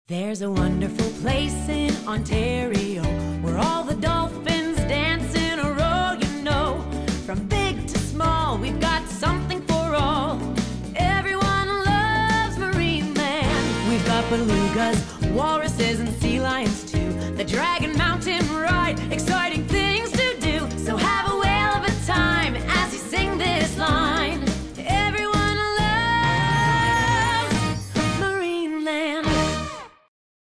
There's a wonderful place in Ontario where all the dolphins dance in a row, you know. From big to small, we've got something for all. Everyone loves Marine Land. We've got belugas, walruses, and sea lions too. The Dragon Mountain ride, exciting things.